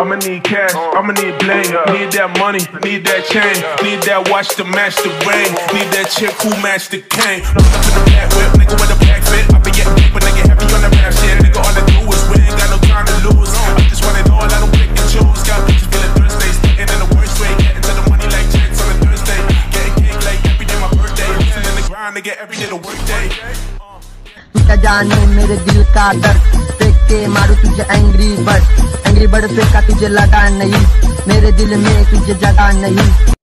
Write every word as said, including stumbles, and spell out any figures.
I'ma need cash, I'ma need bling, need that money, need that chain, need that watch to match the ring, need that chick who match the cane. Look up in the black whip, nigga with a black fit. I be getting paper, nigga heavy on the rap shit. Nigga all I do is win, got no time to lose. I just want it all, I don't pick and choose. Got bitches feeling thirsty, sitting in the worst way, getting to the money like checks on a Thursday, getting cake like every day my birthday, losing in the grind, nigga every day the work day. तू क्या जाने मेरे दिल का दर्द, फेंक के मारू तुझे एंग्री बर्ड, एंग्री बर्ड फेंका तुझे लगा नहीं, मेरे दिल में तुझे जगह नहीं।